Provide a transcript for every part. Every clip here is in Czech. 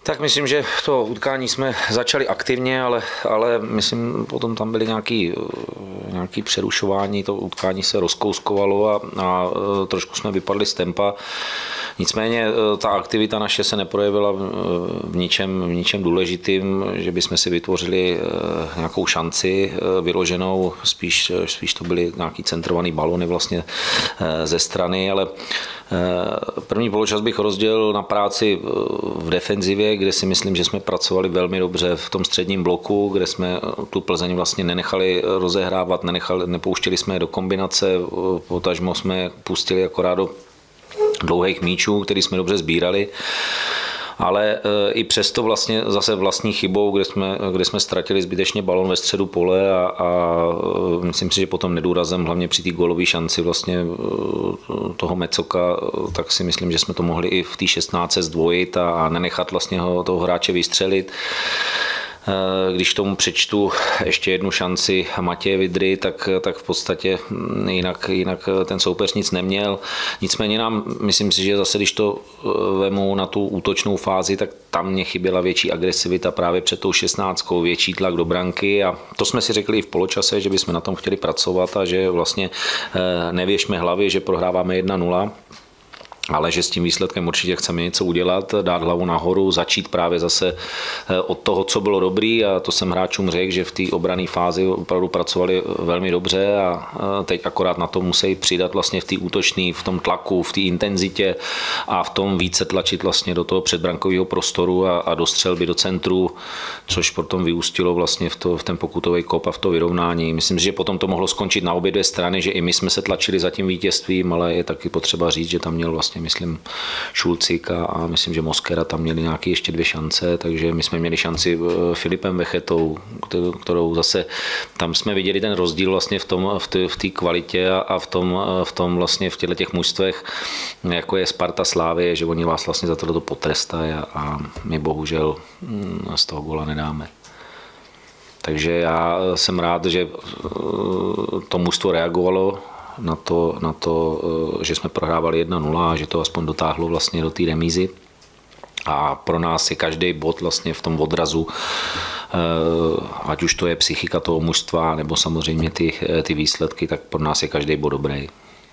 Tak myslím, že to utkání jsme začali aktivně, ale myslím, potom tam byly nějaké přerušování, to utkání se rozkouskovalo a trošku jsme vypadli z tempa. Nicméně ta aktivita naše se neprojevila v ničem důležitým, že bychom si vytvořili nějakou šanci vyloženou, spíš to byly nějaký centrovaný balony vlastně ze strany, ale první poločas bych rozdělil na práci v defenzivě, kde si myslím, že jsme pracovali velmi dobře v tom středním bloku, kde jsme tu Plzeň vlastně nenechali rozehrávat, nepouštěli jsme je do kombinace, potažmo jsme pustili akorát do dlouhých míčů, který jsme dobře sbírali. Ale i přesto vlastně zase vlastní chybou, kde jsme ztratili zbytečně balon ve středu pole a myslím si, že potom nedůrazem, hlavně při té gólové šanci vlastně toho Mecoka, tak si myslím, že jsme to mohli i v té 16 zdvojit a nenechat vlastně toho hráče vystřelit. Když tomu přečtu ještě jednu šanci Matěje Vydry, tak v podstatě jinak ten soupeř nic neměl. Nicméně myslím si, že zase když to vemu na tu útočnou fázi, tak tam mě chyběla větší agresivita právě před tou 16, větší tlak do branky a to jsme si řekli i v poločase, že bychom na tom chtěli pracovat a že vlastně nevěšme hlavy, že prohráváme 1-0. Ale že s tím výsledkem určitě chceme něco udělat, dát hlavu nahoru, začít právě zase od toho, co bylo dobrý a to jsem hráčům řekl, že v té obranné fázi opravdu pracovali velmi dobře a teď akorát na to musí přidat vlastně v té útočné, v tom tlaku, v té intenzitě a v tom více tlačit vlastně do toho předbrankového prostoru a do střelby do centru, což potom vyústilo vlastně v ten pokutový kop a v to vyrovnání. Myslím si, že potom to mohlo skončit na obě dvě strany, že i my jsme se tlačili za tím vítězstvím, ale je taky potřeba říct, že tam měl vlastně myslím Šulcík a myslím, že Moskera tam měli nějaké ještě 2 šance, takže my jsme měli šanci Filipem Vechetou, kterou zase, tam jsme viděli ten rozdíl vlastně v té kvalitě a v tom vlastně v těch mužstvech, jako je Sparta, Slávie, že oni vás vlastně za to potrestají a my bohužel z toho góla nedáme. Takže já jsem rád, že to mužstvo reagovalo na to, že jsme prohrávali 1-0 a že to aspoň dotáhlo vlastně do té remízy. A pro nás je každý bod vlastně v tom odrazu, ať už to je psychika toho mužstva, nebo samozřejmě ty výsledky, tak pro nás je každý bod dobrý.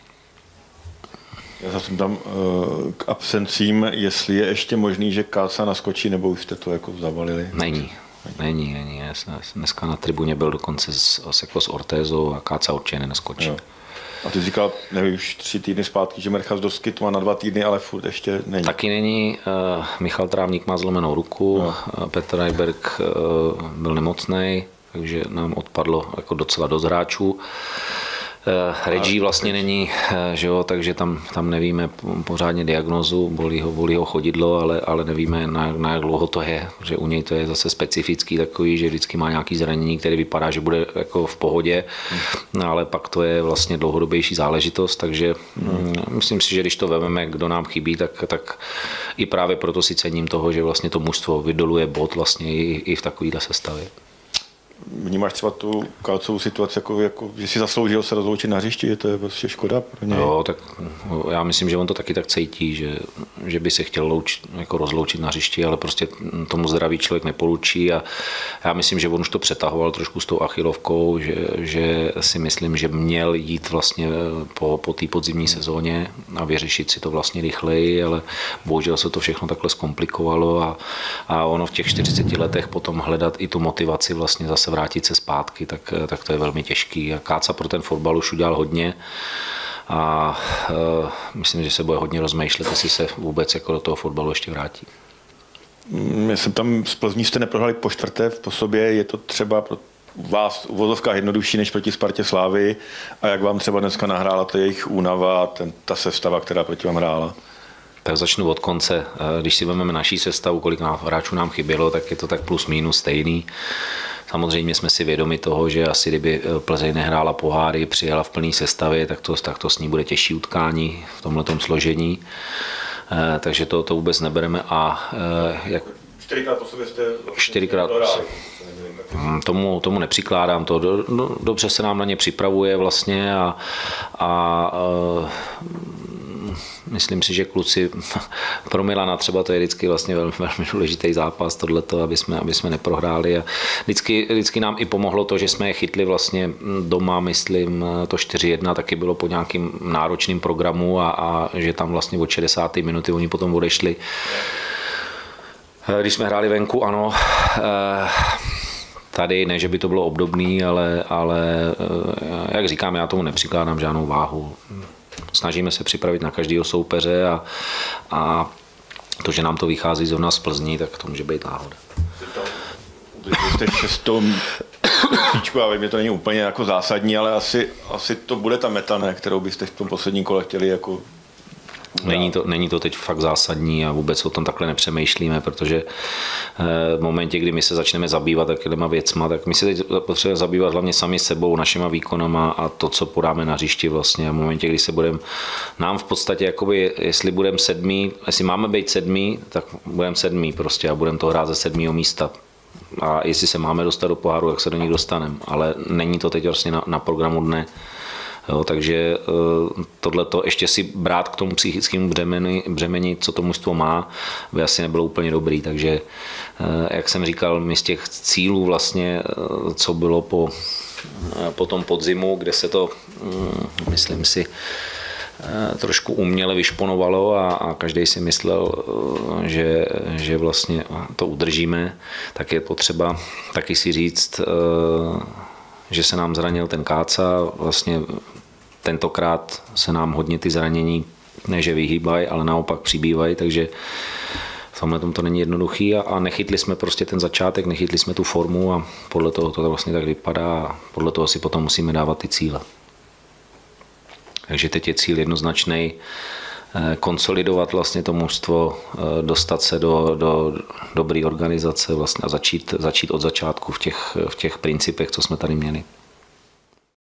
Já jsem tam k absencím, jestli je ještě možný, že Káca naskočí, nebo už jste to jako zavalili? Není. Já jsem dneska na tribuně byl dokonce s Ortézou a Káca určitě nenaskočí. Jo. A ty jsi říkal, nevím, už 3 týdny zpátky, že Merchas Dorsky to má na 2 týdny, ale furt ještě není. Taky není. Michal Trávník má zlomenou ruku, no. Petr Rajberg byl nemocný, takže nám odpadlo jako docela dost hráčů. Reggie vlastně není, že jo, takže tam nevíme pořádně diagnózu, bolí ho chodidlo, ale nevíme, na jak dlouho to je, že u něj to je zase specifický takový, že vždycky má nějaký zranění, který vypadá, že bude jako v pohodě, ale pak to je vlastně dlouhodobější záležitost, takže myslím si, že když to vezmeme, kdo nám chybí, tak i právě proto si cením toho, že vlastně to mužstvo vydoluje bod vlastně i v takovéhle sestavě. Vnímáš třeba tu Kácovou situaci, jako, že si zasloužil se rozloučit na hřišti, že to je prostě škoda pro něj? Jo, tak já myslím, že on to taky tak cítí, že by se chtěl rozloučit na hřišti, ale prostě tomu zdraví člověk neporučí a já myslím, že on už to přetahoval trošku s tou achilovkou, že si myslím, že měl jít vlastně po té podzimní sezóně a vyřešit si to vlastně rychleji, ale bohužel se to všechno takhle zkomplikovalo a ono v těch 40 letech potom hledat i tu motivaci vlastně zase vrátit se zpátky, tak to je velmi těžký. A Káca pro ten fotbal už udělal hodně a myslím, že se bude hodně rozmýšlet, jestli se vůbec jako do toho fotbalu ještě vrátí. Já jsem tam z Plzní jste neprohrali po 4. po sobě, je to třeba pro vás v vozovkách jednodušší než proti Spartě, Slávii a jak vám třeba dneska nahrála ta jejich únava a ta sestava, která proti vám hrála? Tak začnu od konce. Když si vezmeme naší sestavu, kolik hráčů nám chybělo, tak je to tak plus minus stejný. Samozřejmě jsme si vědomi toho, že asi kdyby Plzeň nehrála poháry, přijela v plné sestavě, tak to s ní bude těžší utkání v tomhletom složení. Takže to vůbec nebereme. A jak 4krát po sobě jste... 4krát. Tomu nepřikládám to. Dobře se nám na ně připravuje vlastně a myslím si, že kluci pro Milana třeba to je vždycky vlastně velmi, velmi důležitý zápas tohleto, aby jsme neprohráli a vždycky nám i pomohlo to, že jsme je chytli vlastně doma, myslím, to 4-1 taky bylo po nějakým náročným programu a že tam vlastně od 60. minuty oni potom odešli. Když jsme hráli venku, ano, tady ne, že by to bylo obdobný, ale jak říkám, já tomu nepřikládám žádnou váhu. Snažíme se připravit na každého soupeře a to, že nám to vychází zrovna z Plzni, tak to může být náhoda. Jste šestou příčku, já vím, že to není úplně jako zásadní, ale asi to bude ta meta, ne, kterou byste v tom posledním kole chtěli jako... Není to teď fakt zásadní a vůbec o tom takhle nepřemýšlíme, protože v momentě, kdy my se začneme zabývat takovýma věcma, tak my se teď potřebujeme zabývat hlavně sami sebou, našima výkonama a to, co podáme na hřišti vlastně. A v momentě, kdy se nám v podstatě, jakoby, jestli máme být sedmý, tak budeme sedmý prostě a budeme to hrát ze 7. místa. A jestli se máme dostat do poháru, tak se do nich dostaneme. Ale není to teď vlastně na programu dne. Jo, takže tohleto ještě si brát k tomu psychickému břemeni, co to mužstvo má, by asi nebylo úplně dobrý. Takže, jak jsem říkal, my z těch cílů vlastně, co bylo po tom podzimu, kde se to, myslím si, trošku uměle vyšponovalo a každý si myslel, že vlastně to udržíme, tak je potřeba taky si říct, že se nám zranil ten Káca, vlastně tentokrát se nám hodně ty zranění ne že vyhýbají, ale naopak přibývají, takže v tomhle tom to není jednoduchý a nechytli jsme prostě ten začátek, nechytli jsme tu formu a podle toho to vlastně tak vypadá a podle toho si potom musíme dávat ty cíle. Takže teď je cíl jednoznačný, konsolidovat vlastně to mužstvo, dostat se do dobré organizace vlastně a začít od začátku v těch principech, co jsme tady měli.